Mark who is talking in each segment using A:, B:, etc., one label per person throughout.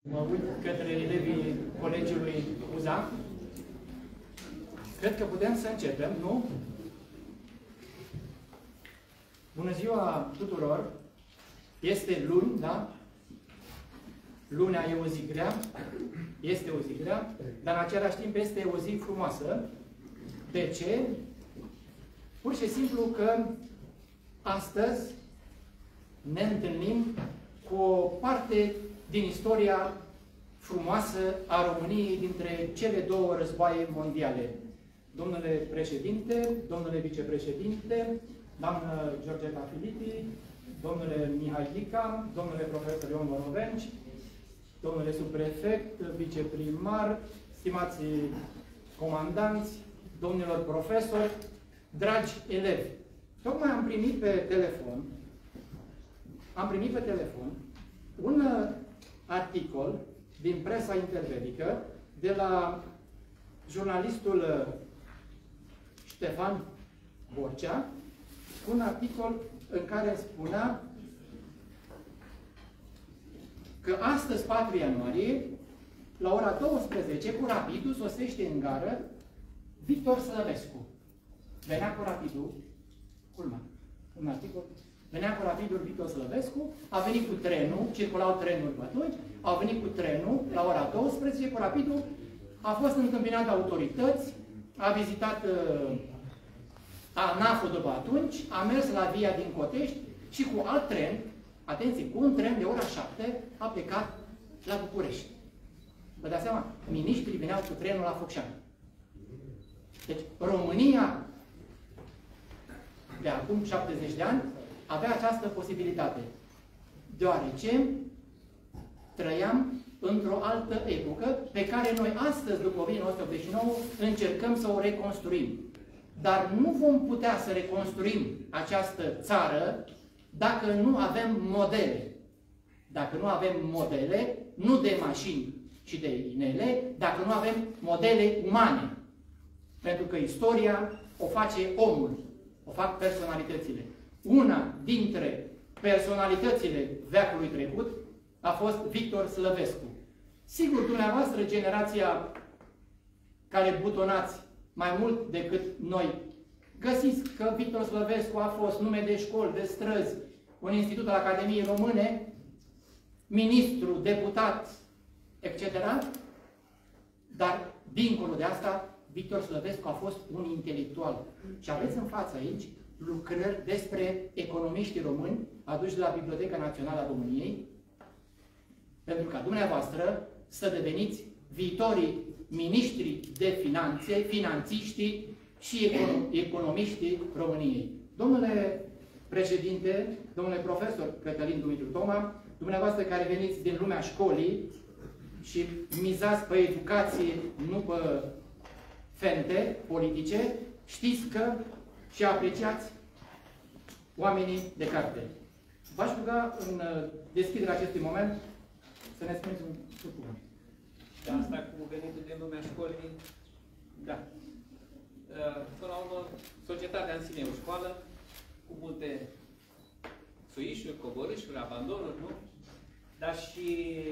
A: Mă uit către elevii colegiului UZA. Cred că putem să începem, nu? Bună ziua tuturor! Este luni, da? Lunea e o zi grea, este o zi grea, dar în același timp este o zi frumoasă. De ce? Pur și simplu că astăzi ne întâlnim cu o parte din istoria frumoasă a României dintre cele două războaie mondiale. Domnule președinte, domnule vicepreședinte, doamnă Georgeta Filipi, domnule Mihai Ghica, domnule profesor Ion Morovenci, domnule subprefect, viceprimar, stimați comandanți, domnilor profesori, dragi elevi. Tocmai am primit pe telefon un articol din presa interbelică de la jurnalistul Ștefan Borcea, un articol în care spunea că astăzi, 4 ianuarie, la ora 12, cu Rapidul sosește în gară Victor Slăvescu. Venea cu Rapidul, culmea, un articol, venea cu Rapidul Victor Slăvescu, a venit cu trenul, circulau trenuri pe atunci, a venit cu trenul la ora 12, cu Rapidul, a fost întâmpinat de autorități, a vizitat ANAF-ul după atunci, a mers la Via din Cotești și cu alt tren, atenție, cu un tren de ora 7, a plecat la București. Vă dați seama? Miniștrii veneau cu trenul la Focșani. Deci, România, de acum 70 de ani, avea această posibilitate. Deoarece trăiam într-o altă epocă pe care noi astăzi, după 1989, încercăm să o reconstruim. Dar nu vom putea să reconstruim această țară dacă nu avem modele. Dacă nu avem modele, nu de mașini și de inele, dacă nu avem modele umane. Pentru că istoria o face omul, o fac personalitățile. Una dintre personalitățile veacului trecut a fost Victor Slăvescu. Sigur, dumneavoastră, generația care butonați mai mult decât noi, găsiți că Victor Slăvescu a fost nume de școli, de străzi, un institut al Academiei Române, ministru, deputat, etc. Dar, dincolo de asta, Victor Slăvescu a fost un intelectual. Și aveți în față aici lucrări despre economiștii români aduși de la Biblioteca Națională a României, pentru ca dumneavoastră să deveniți viitorii miniștri de finanțe, finanțiștii și economiștii României. Domnule președinte, domnule profesor Cătălin Dumitru Toma, dumneavoastră care veniți din lumea școlii și mizați pe educație, nu pe fente politice, știți că și apreciați oamenii de carte. V-aș ruga în deschiderea acestui moment să ne spuneți un cuvânt.
B: Da, asta cu venitul din lumea școlii, da. Până la urmă, societatea în sine e o școală, cu multe suișuri, coborâșuri, abandonuri, nu? Dar și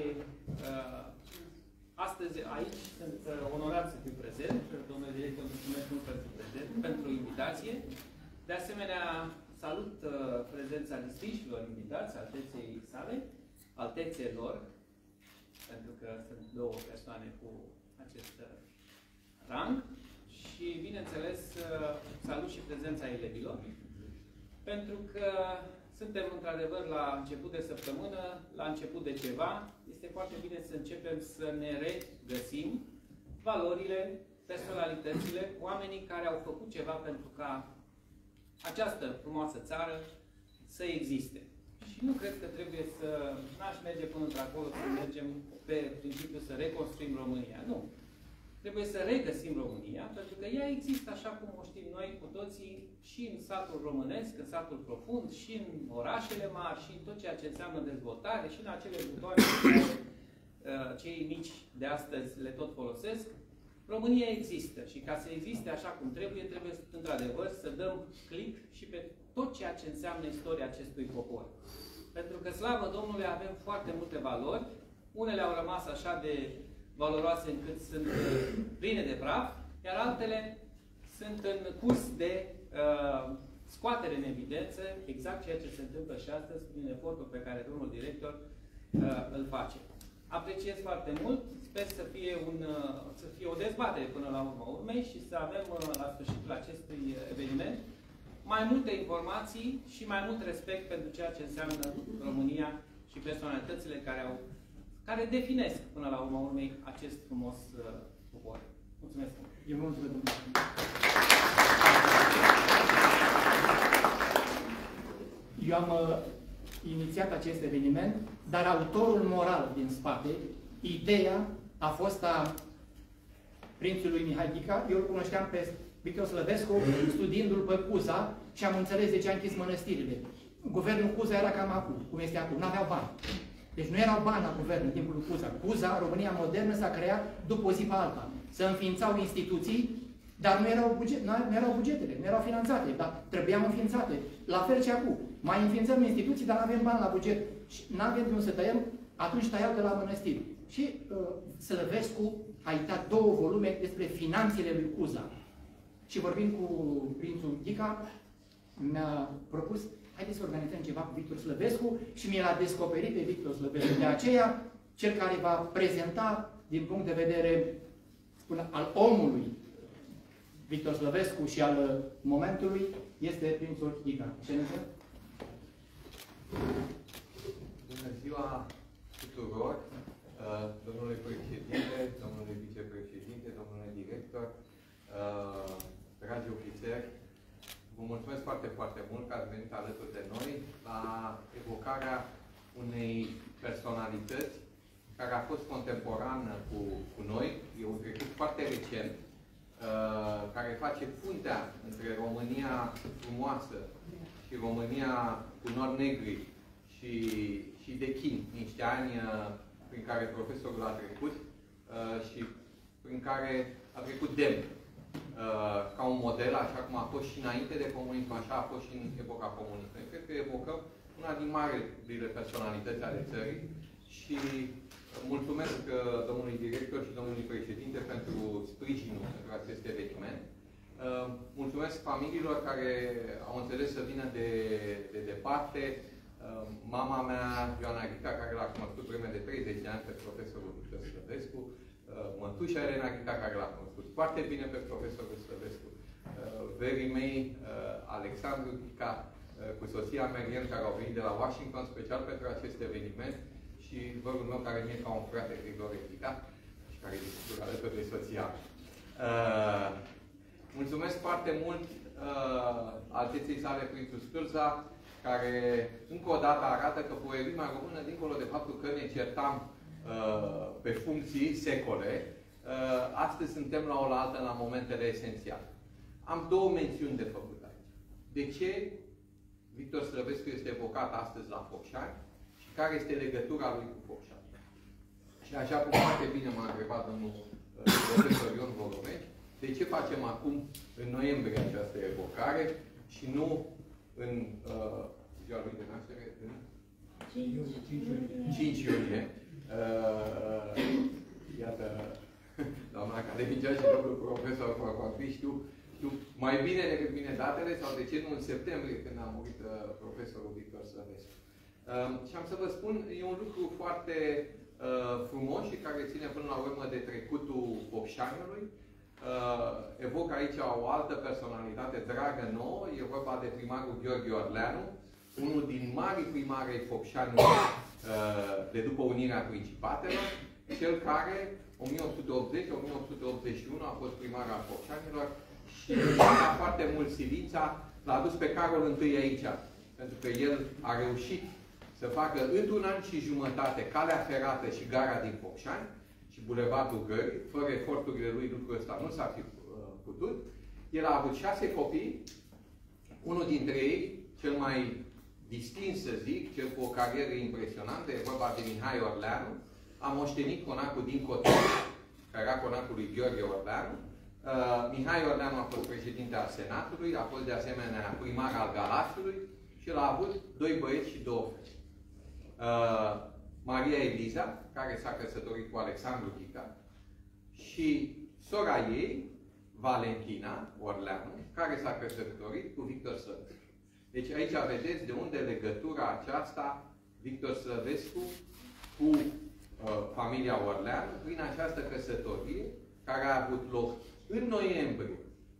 B: astăzi aici sunt onorat să fiu prezent. Domnule director, mulțumesc mult pentru prezent, pentru invitație. De asemenea, salut prezența distinșilor invitați, alteței sale, altețelor, pentru că sunt două persoane cu acest rang. Și, bineînțeles, salut și prezența elevilor, pentru că suntem, într-adevăr, la început de săptămână, la început de ceva. Este foarte bine să începem să ne regăsim valorile, personalitățile, oamenii care au făcut ceva pentru ca această frumoasă țară să existe. Și nu cred că trebuie să... n-aș merge până într-acolo să mergem pe principiu să reconstruim România. Nu. Trebuie să regăsim România, pentru că ea există așa cum o știm noi cu toții și în satul românesc, în satul profund, și în orașele mari, și în tot ceea ce înseamnă dezvoltare, și în acele butoane pe care cei mici de astăzi le tot folosesc. România există și ca să existe așa cum trebuie, trebuie într-adevăr să dăm click și pe tot ceea ce înseamnă istoria acestui popor. Pentru că, slavă Domnului, avem foarte multe valori Unele au rămas așa de valoroase încât sunt pline de praf, iar altele sunt în curs de scoatere în evidență, exact ceea ce se întâmplă și astăzi prin efortul pe care domnul director îl face. Apreciez foarte mult, sper să fie o dezbatere până la urma urmei și să avem la sfârșitul acestui eveniment mai multe informații și mai mult respect pentru ceea ce înseamnă România și personalitățile care definesc până la urma urmei acest frumos popor. Mulțumesc!
A: Eu vă mulțumesc! Eu am inițiat acest eveniment, dar autorul moral din spate, ideea a fost a prințului Mihai Ghica. Eu îl cunoșteam pe Victor Slăvescu, studiindu-l pe Cuza și am înțeles de ce a închis mănăstirile. Guvernul Cuza era cam acum, cum este acum, nu aveau bani. Deci nu erau bani la guvern în timpul lui Cuza. Cuza, România modernă, s-a creat după o zi pe alta. Se înființau instituții, dar nu erau bugetele, nu erau finanțate, dar trebuiau înființate. La fel ce acum. Mai înființăm instituții, dar nu avem bani la buget. Și nu avem de unde să tăiem, atunci tăiau de la mănăstiri. Și Slăvescu a editat 2 volume despre finanțele lui Cuza. Și vorbind cu prințul Ghica, mi-a propus, haideți să organizăm ceva cu Victor Slăvescu și mi l-a descoperit pe Victor Slăvescu. De aceea, cel care va prezenta din punct de vedere al omului Victor Slăvescu și al momentului este prințul Ghica.
C: Bună ziua tuturor, domnule președinte, domnule vicepreședinte, domnule director, dragi ofițeri, vă mulțumesc foarte, foarte mult că ați venit alături de noi la evocarea unei personalități care a fost contemporană cu noi, e un trecut foarte recent, care face puntea între România frumoasă și România cu nori negri și de chin, niște ani prin care profesorul a trecut și prin care a trecut demn. Ca un model, așa cum a fost și înainte de comunism, așa a fost și în epoca comunismului. Cred că evocăm una din marile personalități ale țării și mulțumesc domnului director și domnului președinte pentru sprijinul pentru acest eveniment. Mulțumesc familiilor care au înțeles să vină de departe. Mama mea, Ioana Ghica, care l-a cunoscut vreme de 30 de ani pe profesorul Victor Slăvescu, mătușa Elena Ghica, care l-a cunoscut foarte bine pe profesorul Slăvescu, verii mei, Alexandru Ghica, cu soția Merien, care au venit de la Washington special pentru acest eveniment, și vărul meu, care mi-e ca un frate, Grigore Ghica, și care e desigur alături de soția. Mulțumesc foarte mult alteței sale Prințul Stâlza, care încă o dată arată că poezia română, dincolo de faptul că ne certam pe funcții secole, astăzi suntem la oaltă la momentele esențiale. Am 2 mențiuni de făcut aici. De ce Victor Slăvescu este evocat astăzi la Focșani și care este legătura lui cu Focșani? Și așa cum foarte bine m-a întrebat domnul profesor Ion Voromeci, de ce facem acum, în noiembrie, această evocare și nu în ziua lui de naștere, în 5 iunie. Iată, doamna academicea și domnul profesor Corcoanfi știu mai bine decât mine datele, sau de ce nu în septembrie, când a murit profesorul Victor Slăvescu. Și am să vă spun, e un lucru foarte frumos și care ține până la urmă de trecutul Focșaniului. Evoc aici o altă personalitate dragă nouă, e vorba de primarul Gheorghe Orleanu, unul din marii primari ai Focșaniului de după unirea Principatelor, cel care 1880-1881 a fost primar al Focșanilor și a foarte mult silința, l-a adus pe Carol I aici, pentru că el a reușit să facă într-un an și jumătate calea ferată și gara din Focșani și bulevardul Gării. Fără eforturile lui, lucrul ăsta nu s-ar fi putut. El a avut 6 copii, unul dintre ei, cel mai distins, să zic, cel cu o carieră impresionantă, e vorba de Mihai Orleanu, a moștenit conacul din Cotroceni, care era conacul lui Gheorghe Orleanu. Mihai Orleanu a fost președinte al Senatului, a fost de asemenea primar al Galațiului și el a avut 2 băieți și 2 fete. Maria Eliza, care s-a căsătorit cu Alexandru Ghica, și sora ei, Valentina Orleanu, care s-a căsătorit cu Victor Slăvescu. Deci aici vedeți de unde legătura aceasta Victor Slăvescu cu familia Orleanu prin această căsătorie care a avut loc în noiembrie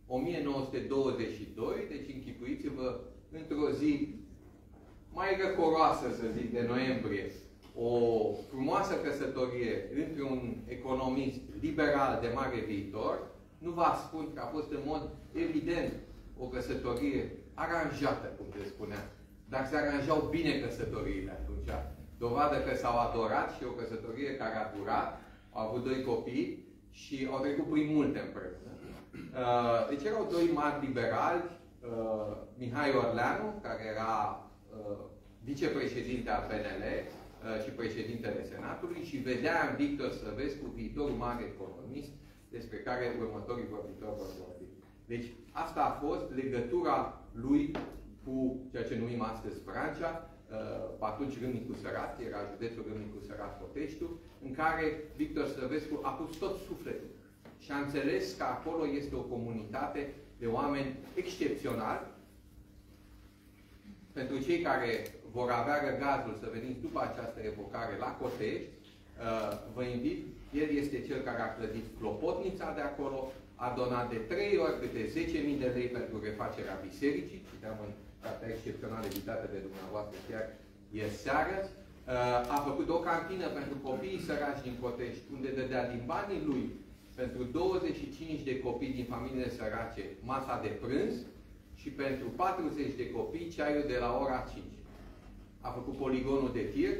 C: 1922, deci închipuiți-vă într-o zi mai răcoroasă, să zic, de noiembrie, o frumoasă căsătorie între un economist liberal de mare viitor. Nu vă spun că a fost în mod evident o căsătorie aranjată, cum se spunea. Dar se aranjau bine căsătoriile atunci. Dovadă că s-au adorat și o căsătorie care a durat. Au avut 2 copii și au trecut prin multe împreună. Deci erau 2 mari liberali, Mihai Orleanu, care era vicepreședinte al PNL și președintele Senatului, și vedea în Victor Slăvescu viitorul mare economist despre care următorii vorbitori vor vorbi. Deci asta a fost legătura lui cu ceea ce numim astăzi Francia, atunci Râmnicu Sărat, era județul Râmnicu Sărat Coteștiu, în care Victor Slăvescu a pus tot sufletul și a înțeles că acolo este o comunitate de oameni excepționali. Pentru cei care vor avea răgazul să veniți după această evocare la Cotești, vă invit. El este cel care a clădit clopotnița de acolo, a donat de 3 ori câte 10.000 de lei pentru refacerea bisericii, citeam în cartea excepțională editată de dumneavoastră chiar ieri seară. A făcut o cantină pentru copiii săraci din Cotești, unde dădea din banii lui pentru 25 de copii din familiile sărace masa de prânz și pentru 40 de copii ceaiul de la ora 5. A făcut poligonul de tir,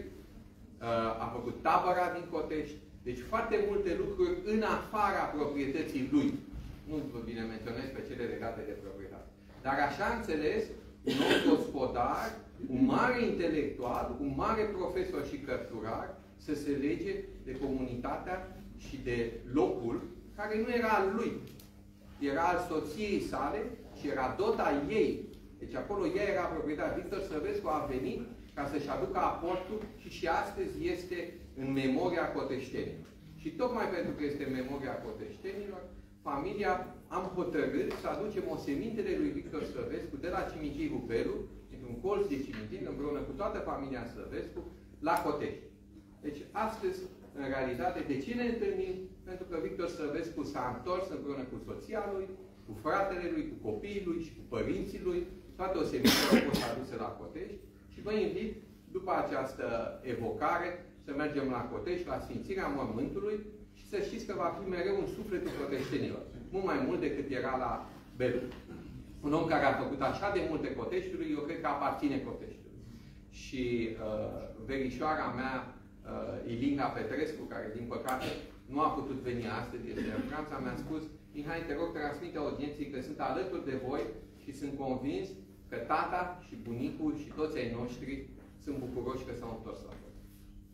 C: a făcut tabăra din Cotești, deci foarte multe lucruri în afara proprietății lui. Nu vă bine menționez pe cele legate de proprietate. Dar așa a înțeles un om gospodar, un mare intelectual, un mare profesor și cărturar, să se lege de comunitatea și de locul care nu era al lui. Era al soției sale și era dota ei. Deci acolo ea era proprietar. Victor Slăvescu a venit ca să-și aducă aportul și astăzi este în memoria coteștenilor. Și tocmai pentru că este în memoria coteștenilor, familia am hotărât să aducem osemintele lui Victor Slăvescu de la cimitirul Belu, într-un colț de cimitir, împreună cu toată familia Slăvescu, la Cotești. Deci astăzi, în realitate, de ce ne întâlnim? Pentru că Victor Slăvescu s-a întors împreună cu soția lui, cu fratele lui, cu copiii lui și cu părinții lui. Toate osemintele au fost aduse la Cotești. Și vă invit, după această evocare, să mergem la Cotești, la Sfințirea Mormântului și să știți că va fi mereu în sufletul coteștenilor. Mult mai mult decât era la Belu. Un om care a făcut așa de multe Coteștiului, eu cred că aparține Coteștiului. Și verișoara mea, Ilinga Petrescu, care din păcate nu a putut veni astăzi, este în Franța, mi-a spus: Mihai, te rog, transmite audienții că sunt alături de voi și sunt convins că tata și bunicul și toți ai noștri sunt bucuroși că s-au întors la voi.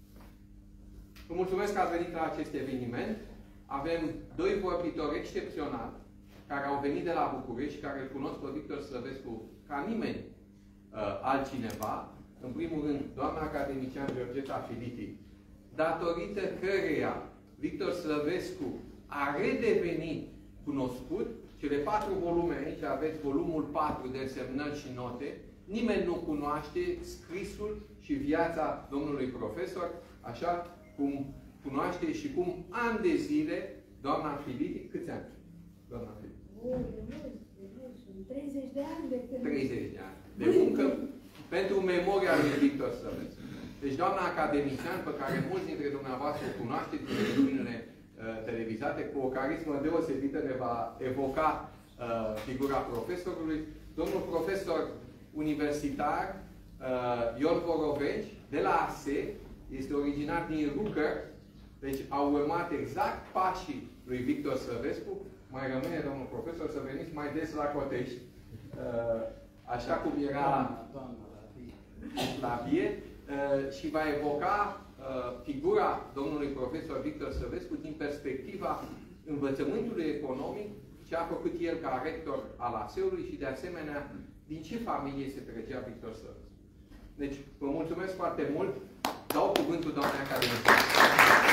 C: Vă mulțumesc că ați venit la acest eveniment. Avem 2 vorbitori excepționali care au venit de la București și care îl cunosc pe Victor Slăvescu ca nimeni altcineva. În primul rând, doamna academician Georgeta Filiti, datorită căreia Victor Slăvescu a redevenit cunoscut. Cele 4 volume, aici aveți volumul 4 de semnări și note. Nimeni nu cunoaște scrisul și viața domnului profesor, așa cum cunoaște și cum ani de zile doamna Filiti. Câți ani? Doamna Filiti?
D: Sunt 30 de ani de când...
C: 30 de ani. De muncă pentru memoria lui Victor Slăvescu. Deci doamna academician, pe care mulți dintre dumneavoastră o cunoașteți din emisiunile televizate, cu o carismă deosebită ne va evoca figura profesorului. Domnul profesor universitar Ion Boroveci, de la ASE, este originar din Rucăr, deci au urmat exact pașii lui Victor Slăvescu. Mai rămâne, domnul profesor, să veniți mai des la Cotești, așa cum era la Vie, și va evoca figura domnului profesor Victor Slăvescu din perspectiva învățământului economic, ce a făcut el ca rector al ASE-ului și, de asemenea, din ce familie se trecea Victor Slăvescu. Deci, vă mulțumesc foarte mult. Dau cuvântul doamnei academică.